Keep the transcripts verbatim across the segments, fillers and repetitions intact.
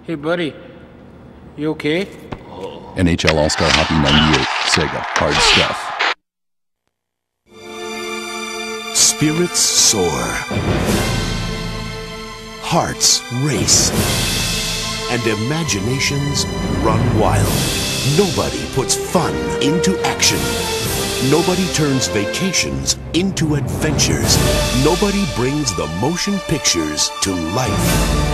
Hey, buddy. You okay? N H L All-Star Hockey ninety-eight. Sega. Hard stuff. Spirits soar. Hearts race. And imaginations run wild. Nobody puts fun into action. Nobody turns vacations into adventures. Nobody brings the motion pictures to life.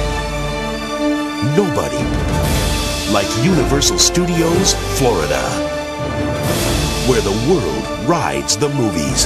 Nobody like Universal Studios Florida, where the world rides the movies.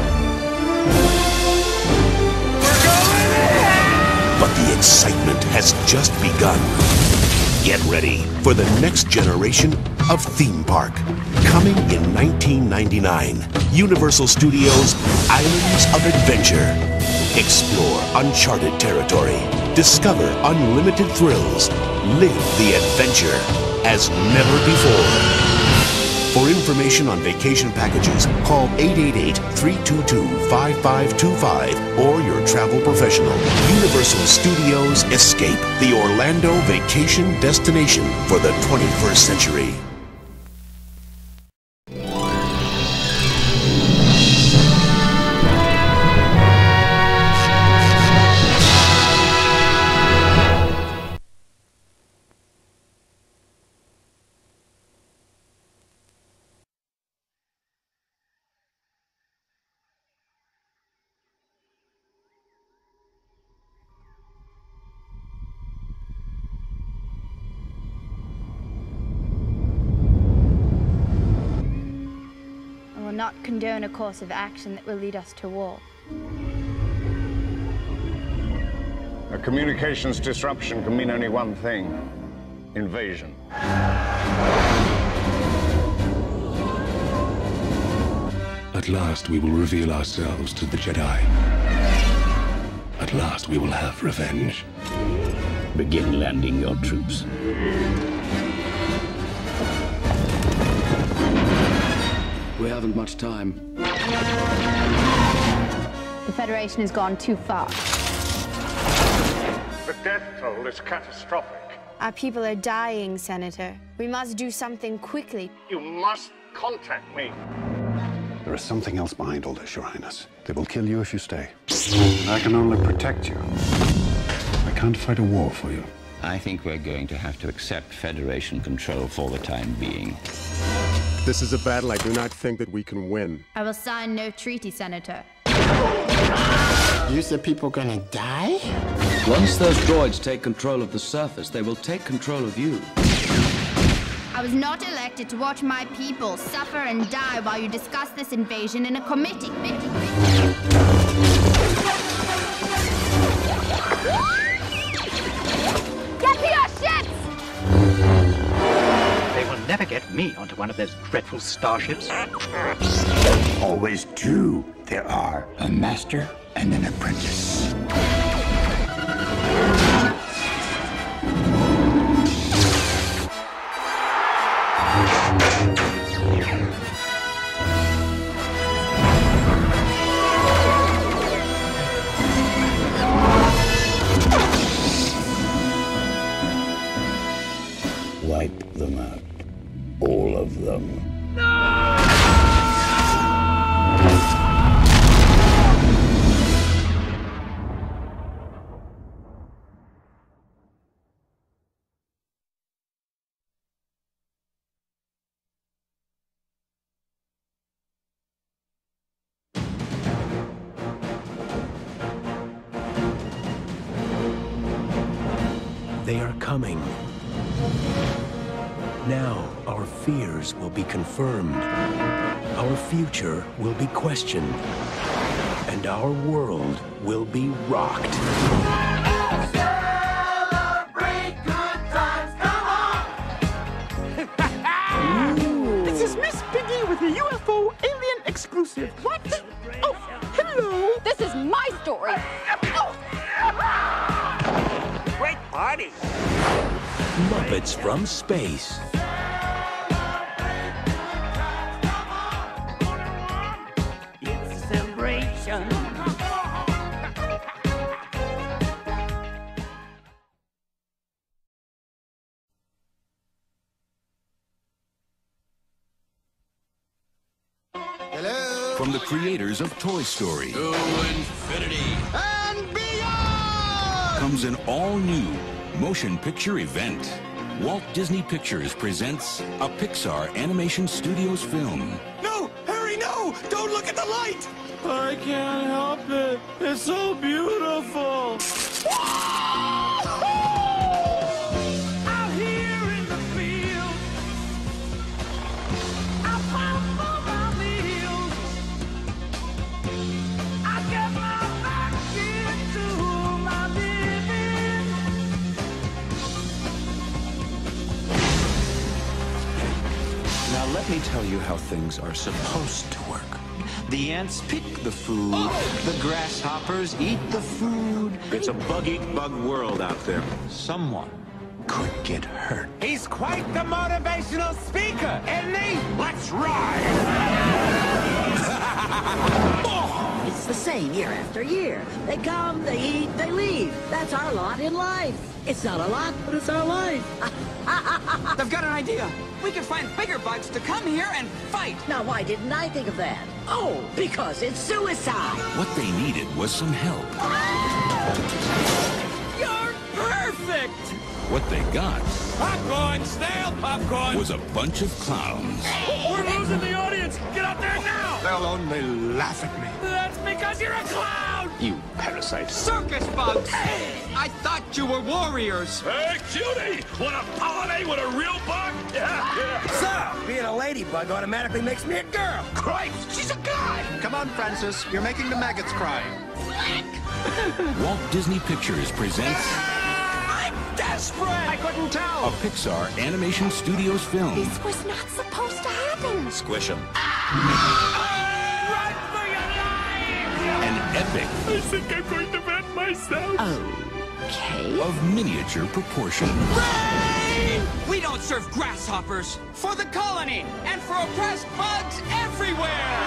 We're going in! But the excitement has just begun. Get ready for the next generation of theme park. Coming in nineteen ninety-nine, Universal Studios Islands of Adventure. Explore uncharted territory. Discover unlimited thrills. Live the adventure as never before. For information on vacation packages, call eight eight eight, three two two, five five two five or your travel professional. Universal Studios Escape, the Orlando vacation destination for the twenty-first century. Not condone a course of action that will lead us to war. A communications disruption can mean only one thing: invasion. At last we will reveal ourselves to the Jedi. At last we will have revenge. Begin landing your troops. We haven't much time. The Federation has gone too far. The death toll is catastrophic. Our people are dying, Senator. We must do something quickly. You must contact me. There is something else behind all this, Your Highness. They will kill you if you stay. I can only protect you. I can't fight a war for you. I think we're going to have to accept Federation control for the time being. This is a battle I do not think that we can win. I will sign no treaty, Senator. You said people gonna die? Once those droids take control of the surface, they will take control of you. I was not elected to watch my people suffer and die while you discuss this invasion in a committee. Get to your ships! They will never get me onto one of those dreadful starships. Always two there are. A master and an apprentice. Wipe them out. All of them. They are coming. Now, our fears will be confirmed. Our future will be questioned. And our world will be rocked. Celebrate good times, come on! This is Miss Piggy with a U F O alien exclusive. What? Oh, hello. This is my story. Great party! Muppets from space. It's a celebration. From the creators of Toy Story To infinity and beyond comes an all-new motion picture event. Walt Disney Pictures presents a Pixar Animation Studios film. No! Harry, no! Don't look at the light! I can't help it. It's so beautiful. Out here in the field, I found for my meals. I get my back into my living. Now let me tell you how things are supposed to work. The ants pick the food. Oh. The grasshoppers eat the food. It's a bug-eat-bug world out there. Someone could get hurt. He's quite the motivational speaker, isn't he? Let's ride! It's the same year after year. They come, they eat, they leave. That's our lot in life. It's not a lot, but it's our life. I've got an idea. We can find bigger bugs to come here and fight. Now, why didn't I think of that? Oh, because it's suicide. What they needed was some help. You're perfect! What they got Popcorn, stale popcorn! was a bunch of clowns. We're losing the audience! Get out there now! They'll only laugh at me. That's because you're a clown! You parasite. Circus bugs! I thought you were warriors. Hey, cutie! Wanna pollinate with a real bug? So, being a ladybug automatically makes me a girl. Christ, she's a guy! Come on, Francis. You're making the maggots cry. Walt Disney Pictures presents I'm desperate! I couldn't tell! a Pixar Animation Studios film. This was not supposed to happen. Squish them. Run for your life! An epic I think I'm going to vet myself. Okay. of miniature proportion. Ray! We don't serve grasshoppers. For the colony and for oppressed bugs everywhere!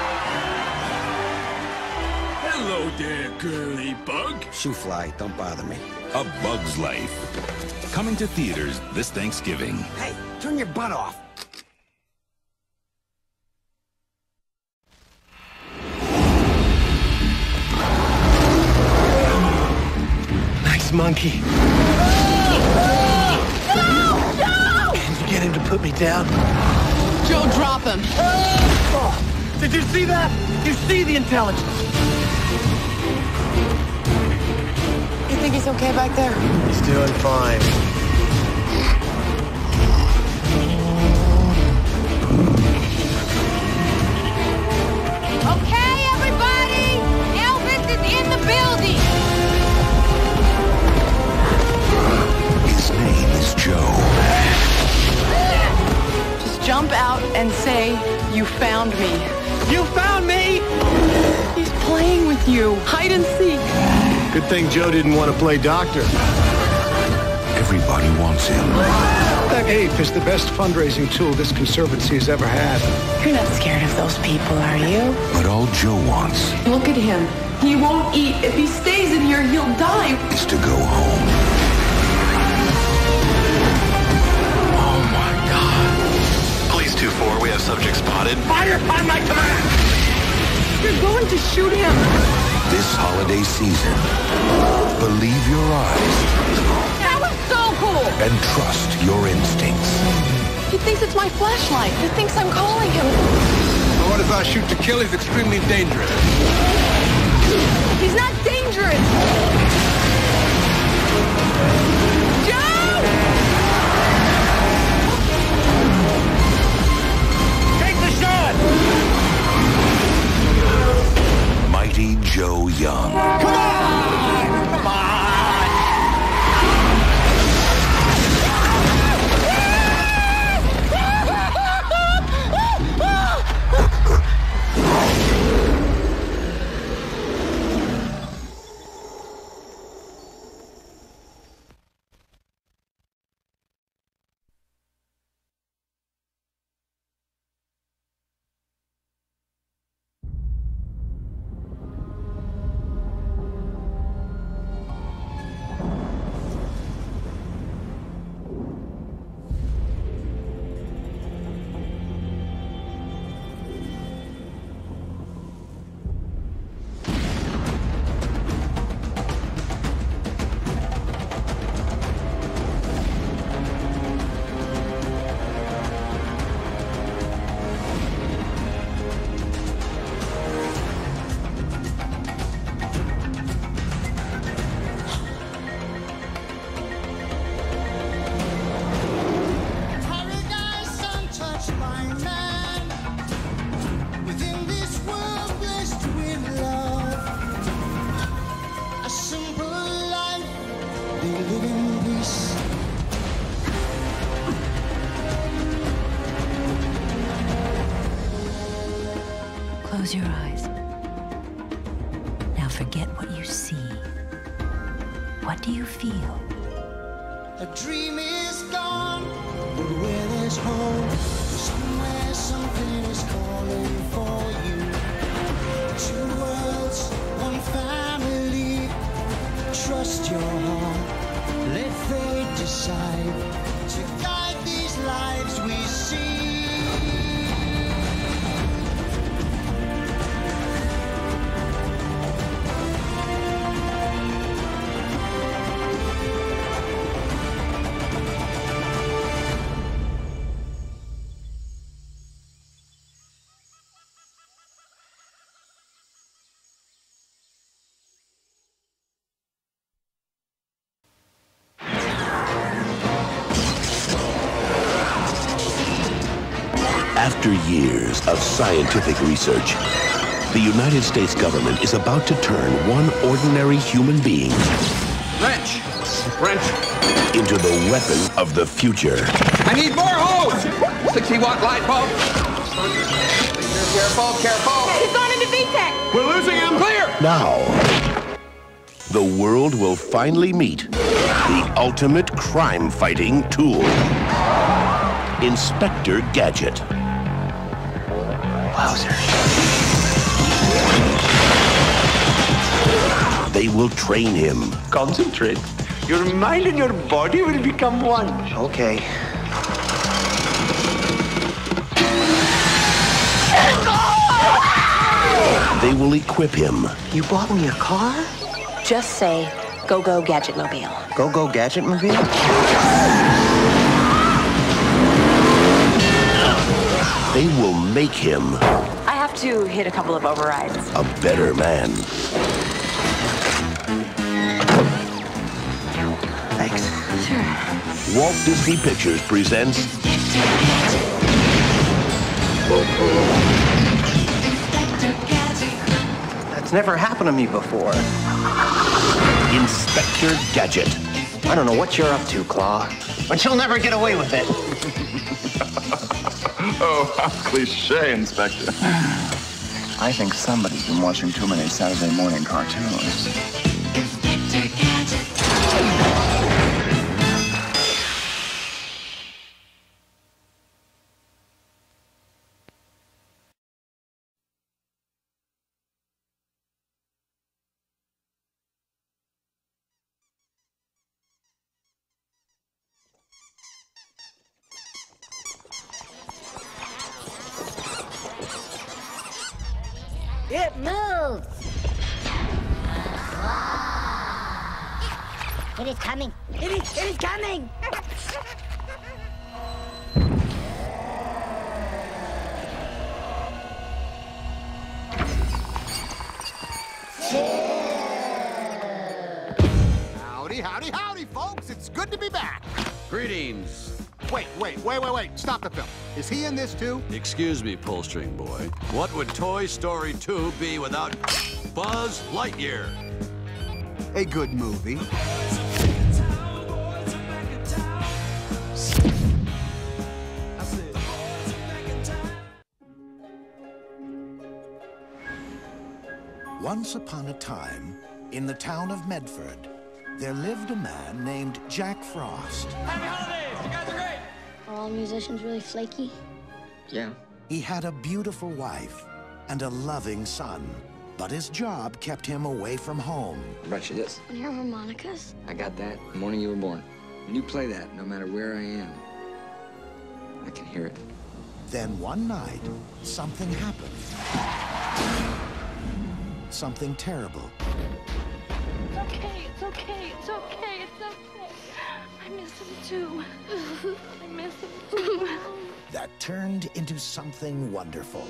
Hello there, girly bug. Shoo fly, don't bother me. A Bug's Life. Coming to theaters this Thanksgiving. Hey, turn your butt off. Nice monkey. No! No! Can you get him to put me down? Joe, drop him. Oh, did you see that? You see the intelligence? You think he's okay back there? He's doing fine. Okay, everybody! Elvis is in the building! His name is Joe. Just jump out and say, you found me. You found me! He's playing with you. Hide and seek. Good thing Joe didn't want to play doctor. Everybody wants him. That ape is the best fundraising tool this conservancy has ever had. You're not scared of those people, are you? But all Joe wants Look at him. He won't eat. If he stays in here, he'll die. is to go home. Oh my God. Police two four, we have subject spotted. Fire upon my command! You're going to shoot him. This holiday season, believe your eyes That was so cool. and trust your instincts. He thinks it's my flashlight. He thinks I'm calling him. Well, what if I shoot to kill? He's extremely dangerous. He's not dangerous. Joe! Take the shot! Mighty Joe Young. Come on! Come on! they live in peace. Close your eyes. Now forget what you see. What do you feel? A dream is gone, but where there's hope, somewhere something is calling for you. Two worlds, one family. Trust your heart, let fate decide to guide these lives we see. After years of scientific research, the United States government is about to turn one ordinary human being Wrench! Wrench! into the weapon of the future. I need more hose! sixty watt light bulb. Careful, careful. He's gone into V TEC. We're losing him. Clear! Now, the world will finally meet the ultimate crime-fighting tool, Inspector Gadget. They will train him. Concentrate. Your mind and your body will become one. Okay. They will equip him. You bought me a car? Just say, go, go, Gadget Mobile. Go, go, Gadget Mobile? They will make him I have to hit a couple of overrides. a better man. Thanks. Sure. Walt Disney Pictures presents That's never happened to me before. Inspector Gadget. I don't know what you're up to, Claw, but you'll never get away with it. Oh, how cliche, Inspector. I think somebody's been watching too many Saturday morning cartoons. It moves! It is coming! It is, it is coming! Howdy, howdy, howdy, folks! It's good to be back! Greetings. Wait, wait, wait, wait, wait. Stop the film. Is he in this too? Excuse me, Pullstring Boy. What would Toy Story two be without Buzz Lightyear? A good movie. Once upon a time, in the town of Medford, there lived a man named Jack Frost. Happy holidays! You guys are great! Are all musicians really flaky? Yeah. He had a beautiful wife and a loving son, but his job kept him away from home. I brought you this. And your harmonicas? I got that the morning you were born. And you play that no matter where I am. I can hear it. Then one night, something happened. Something terrible. It's okay, it's okay, it's okay, it's okay. I miss him too. I miss him too. That turned into something wonderful.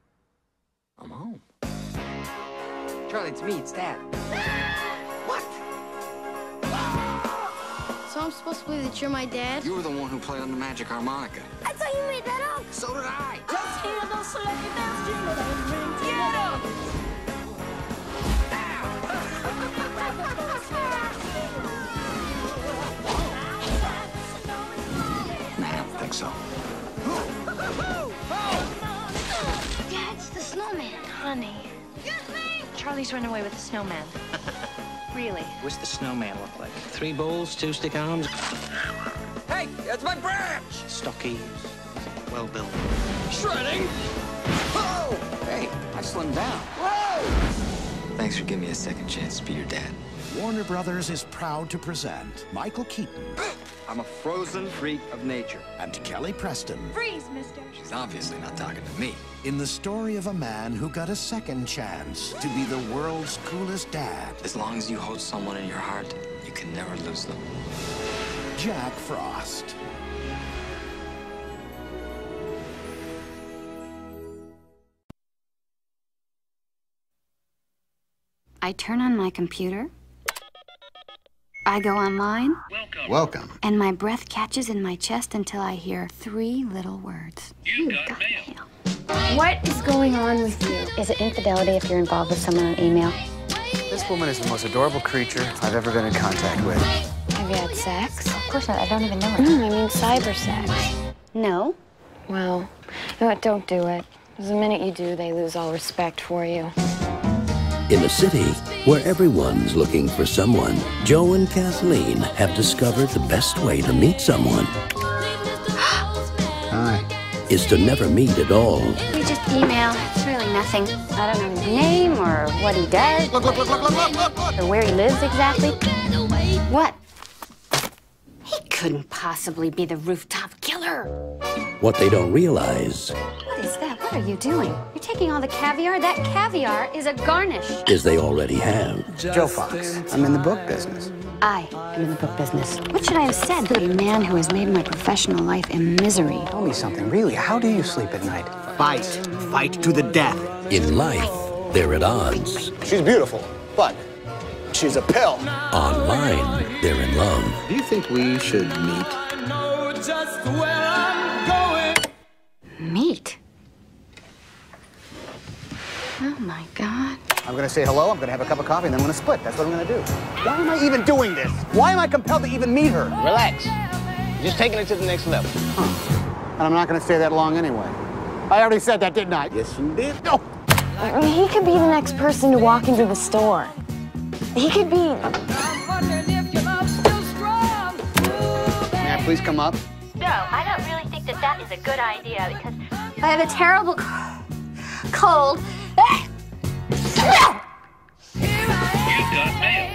I'm home. Charlie, it's me, it's Dad. What? supposed to believe that you're my dad? You were the one who played on the magic harmonica. I thought you made that up. So did I. Just hear those sleigh bells jingle. Get up! Nah, I don't think so. Dad's the snowman. Honey. Charlie's run away with the snowman. Really? What's the snowman look like? Three bowls, two stick arms. Hey, that's my branch! Stocky, well built. Shredding! Oh! Hey, I slimmed down. Whoa! Thanks for giving me a second chance to be your dad. Warner Brothers is proud to present Michael Keaton. I'm a frozen freak of nature. And Kelly Preston. Freeze, mister. She's obviously not talking to me. In the story of a man who got a second chance to be the world's coolest dad. As long as you hold someone in your heart, you can never lose them. Jack Frost. I turn on my computer. I go online. Welcome. Welcome. And my breath catches in my chest until I hear three little words. You got mail. What is going on with you? Is it infidelity if you're involved with someone on email? This woman is the most adorable creature I've ever been in contact with. Have you had sex? Of course not. I don't even know her. Mm, I mean cyber sex. No. Well, you know what? Don't do it. Because the minute you do, they lose all respect for you. In a city where everyone's looking for someone, Joe and Kathleen have discovered the best way to meet someone Hi. is to never meet at all. We just email. It's really nothing. I don't know his name or what he does. Look, look, look, look, look, look, look, look. Or where he lives exactly. What? He couldn't possibly be the rooftop killer. What they don't realize What is that? What are you doing? You're taking all the caviar? That caviar is a garnish. is they already have. Joe Fox. I'm in the book business. I am in the book business. What should I have said? The man who has made my professional life a misery. Tell me something, really, how do you sleep at night? Fight. Fight to the death. In life, they're at odds. She's beautiful, but she's a pill. Online, they're in love. Do you think we should meet? I know just where I'm going. Meet? Oh my God. I'm gonna say hello, I'm gonna have a cup of coffee, and then I'm gonna split. That's what I'm gonna do. Why am I even doing this? Why am I compelled to even meet her? Relax. You're just taking it to the next level. Huh. And I'm not gonna stay that long anyway. I already said that, didn't I? Yes, you did. No! He could be the next person to walk into the store. He could be... May I please come up? No, I don't really think that that is a good idea because I have a terrible cold. You got mail.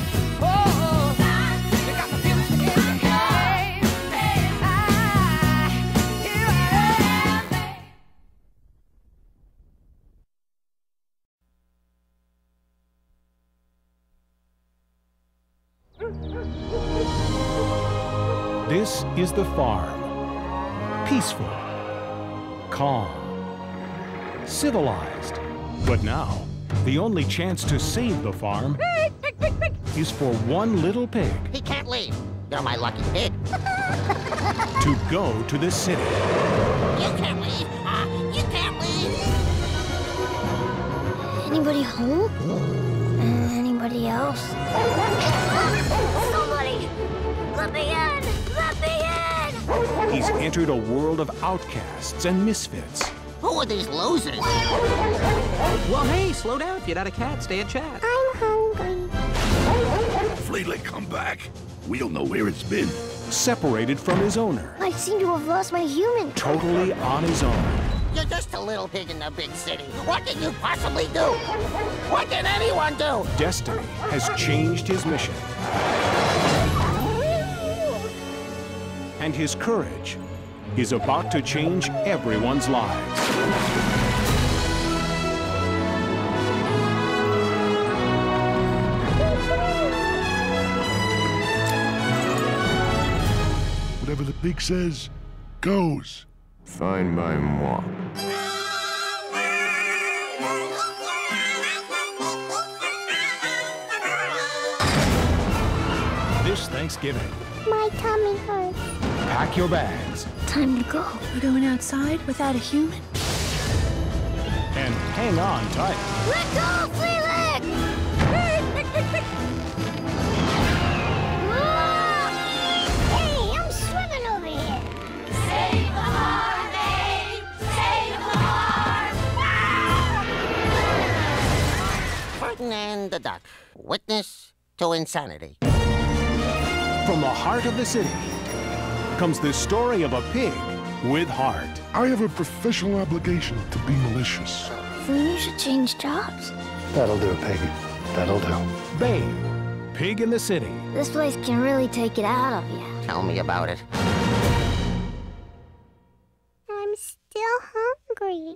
This is the farm. Peaceful, calm, civilized. But now, the only chance to save the farm Pig, pig, pig, pig. is for one little pig He can't leave. You're my lucky pig. to go to the city. You can't leave. Uh, you can't leave. Anybody home? Uh, anybody else? Somebody! Let me in! Let me in! He's entered a world of outcasts and misfits. Who are these losers? Well, hey, slow down. If you're not a cat, stay a chat. I'm hungry. Fleetly, come back. We don't know where it's been. Separated from his owner. I seem to have lost my human. Totally on his own. You're just a little pig in the big city. What can you possibly do? What can anyone do? Destiny has changed his mission. And his courage is about to change everyone's lives. Whatever the pig says, goes. Fine by moi. This Thanksgiving, My tummy hurts. Pack your bags. Time to go. We're going outside without a human? And hang on tight. Let go, Fleelick! Hey, I'm swimming over here. Save the mermaid! Save the Ferdinand the Duck, witness to insanity. From the heart of the city comes the story of a pig with heart. I have a professional obligation to be malicious. Then you should change jobs. That'll do, Peggy. That'll do. Babe, Pig in the City. This place can really take it out of you. Tell me about it. I'm still hungry.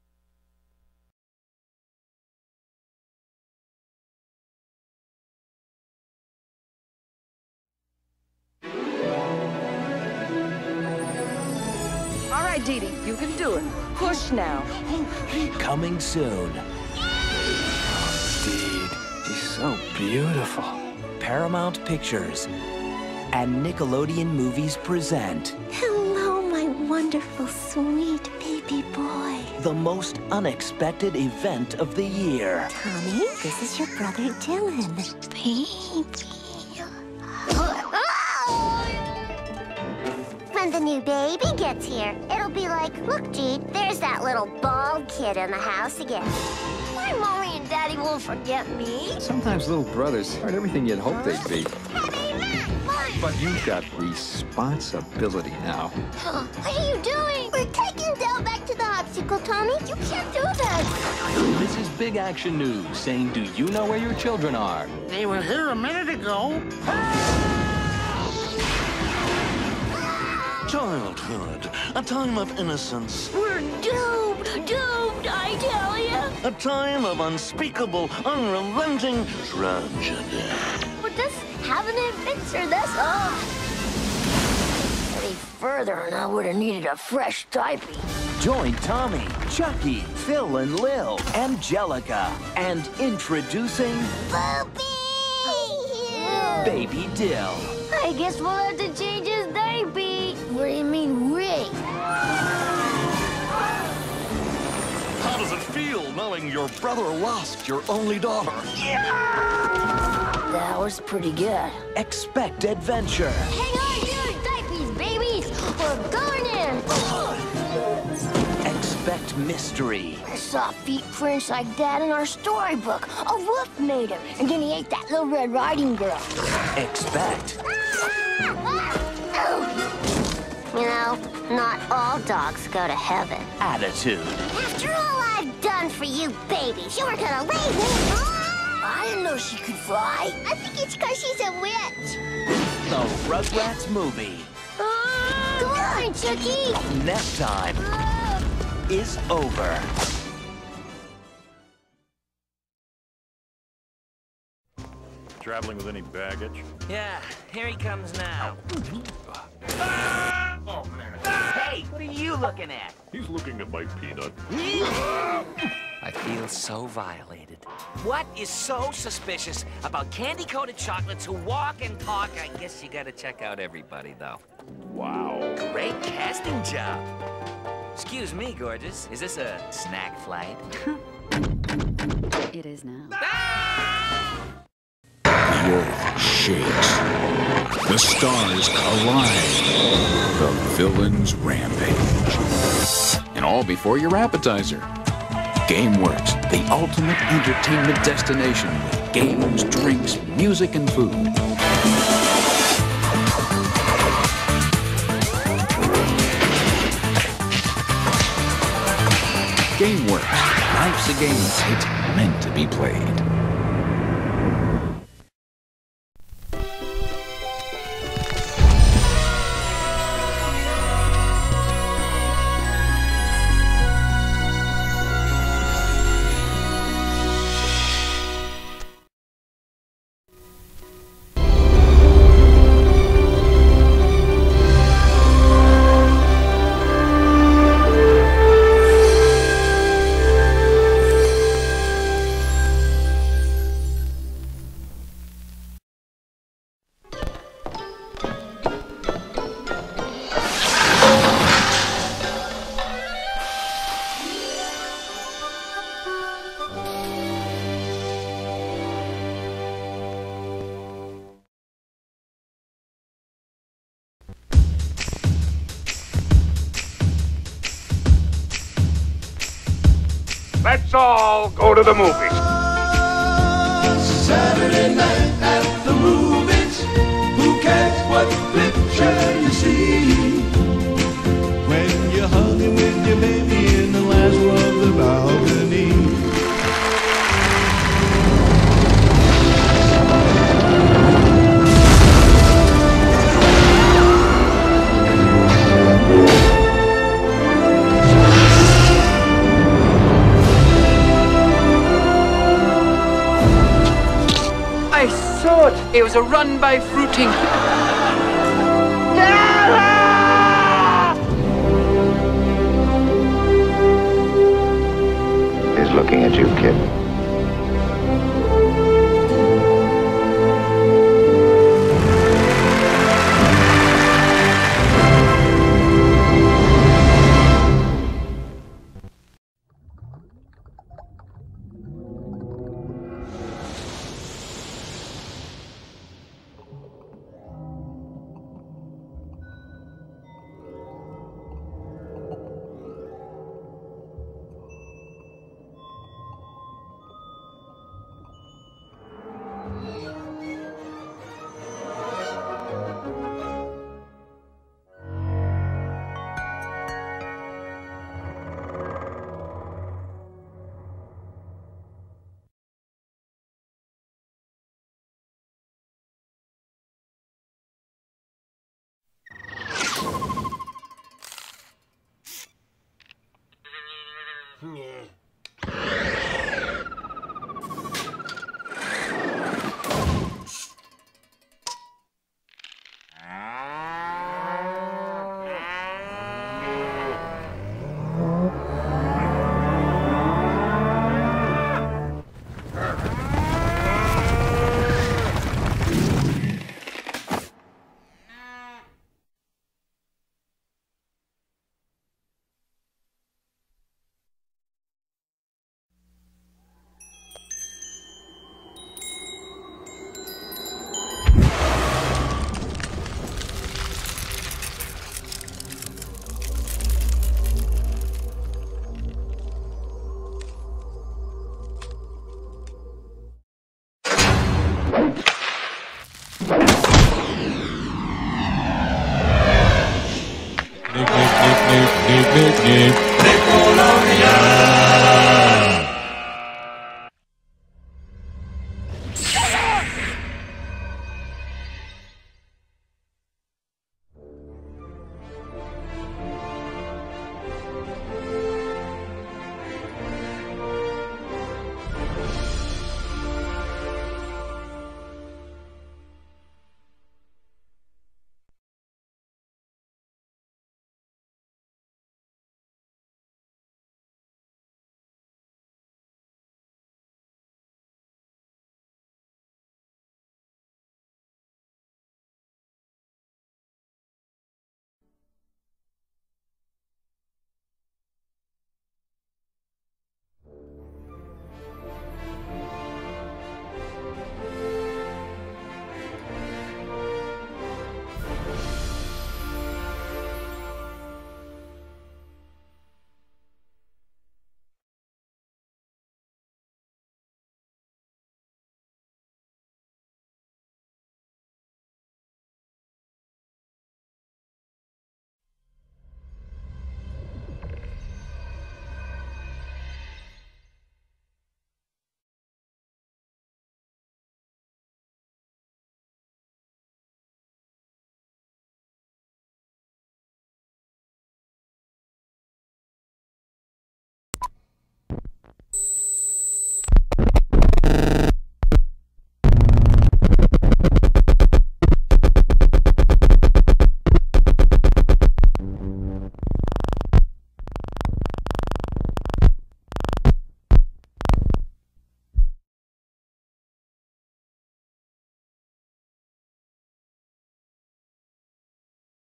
All right, Dee Dee, you can do it. Push now. Coming soon. Indeed, she's so beautiful. Paramount Pictures and Nickelodeon Movies present Hello, my wonderful, sweet baby boy. the most unexpected event of the year. Tommy, this is your brother Dylan. Baby. When the new baby gets here, it'll be like, look, Gene, there's that little bald kid in the house again. My mommy and daddy won't forget me. Sometimes little brothers aren't everything you'd hope they'd be. But you've got responsibility now. What are you doing? We're taking Dell back to the obstacle, Tommy. You can't do that. This is Big Action News saying, do you know where your children are? They were here a minute ago. Childhood, a time of innocence. We're doomed, doomed, I tell you. A time of unspeakable, unrelenting tragedy. But this have an adventure, that's all. Any further and I would have needed a fresh diaper. Join Tommy, Chucky, Phil and Lil, Angelica, and introducing Baby Dill. I guess we'll have to change his diaper. What do you mean, Rick? How does it feel knowing your brother lost your only daughter? That was pretty good. Expect adventure. Hang on to your diapers, babies. We're going in. Expect mystery. I saw feet prints like that in our storybook. A wolf made him, and then he ate that little Red Riding Girl. Expect You know, not all dogs go to heaven. attitude. After all I've done for you babies, you were gonna leave me? I didn't know she could fly. I think it's because she's a witch. The Rugrats movie. Come on, Chucky. Nap time is over. Traveling with any baggage? Yeah, here he comes now. Oh, man. Hey, what are you looking at? He's looking at my peanut. I feel so violated. What is so suspicious about candy-coated chocolates who walk and talk? I guess you gotta check out everybody, though. Wow. Great casting job. Excuse me, gorgeous. Is this a snack flight? It is now. The earth shakes. The stars collide. The villains rampage. And all before your appetizer. GameWorks, the ultimate entertainment destination with games, drinks, music, and food. GameWorks, life's a game. It's meant to be played. Let's all go to the movies. Saturday night at the movies. Who cares what picture you see? When you're hugging with your baby in the last row of the balcony. I saw it. It was a run by fruiting. He's looking at you, kid. Nick, Nick, Nick, Nick, Nick, Nick, Nick.